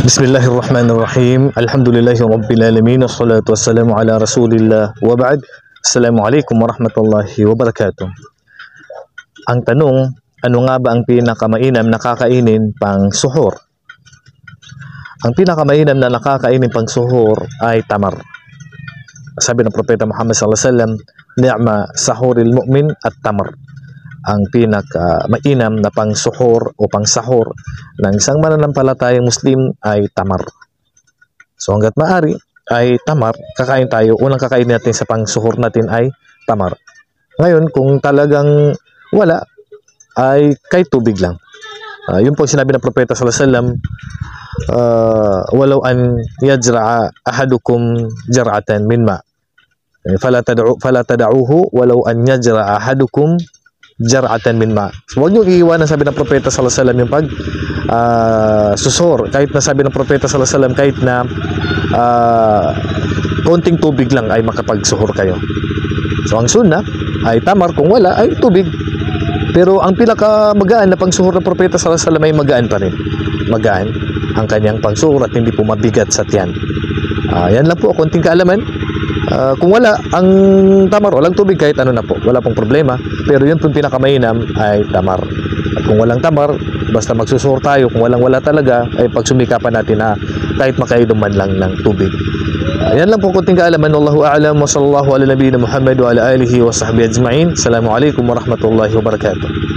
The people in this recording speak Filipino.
Bismillahirrahmanirrahim. Alhamdulillahi Rabbil Alamin. Wassalatu wassalamu ala Rasulillah. Wa ba'd. Assalamualaikum warahmatullahi wabarakatuh. Ang tanong, ano nga ba ang pinakamainam na kakainin pang suhur? Ang pinakamainam na nakakainin pang suhur ay tamar. Sabi ng Propeta Muhammad sallallahu alaihi wasallam, "Ni'ma sahuril mu'min at tamar." Ang pinaka-mainam na pang-suhur o pang-sahur ng isang mananampalatayang Muslim ay tamar. So hanggat maaari ay tamar, kakain tayo. Unang kakain natin sa pang-suhur natin ay tamar. Ngayon, kung talagang wala, ay kahit tubig lang. Yun po sinabi ng Propeta sallallahu alaihi wasallam, "Walau an yajra'a ahadukum jar'atan min ma." Fala tad'uhu walau an yajra'a ahadukum jar'atan min ma. So, huwag niyong iiwanan, sabi ng Propeta sallallahu alaihi wasallam, yung pag susur. Kahit na sabi ng Propeta sallallahu alaihi wasallam, kahit na konting tubig lang ay makapagsuhur kayo. So ang sunnah ay tamar, kung wala ay tubig. Pero ang pinakamagaan na pangsuhur ng Propeta sallallahu alaihi wasallam ay magaan pa rin. Magaan ang kanyang pangsuhur at hindi po mabigat sa tiyan. Yan lang po, konting kaalaman. Kung wala ang tamar, walang tubig, kahit ano na po, wala pong problema. Pero yun pong pinakamainam ay tamar. At kung walang tamar, basta magsusuhur tayo. Kung wala talaga, ay pagsumikapan natin na kahit makainom man lang ng tubig. Yan lang po, konting kaalaman. Wallahu a'lam wa sallallahu ala nabiyina Muhammad wa ala alihi wa sahbihi ajma'in. Assalamualaikum warahmatullahi wabarakatuh.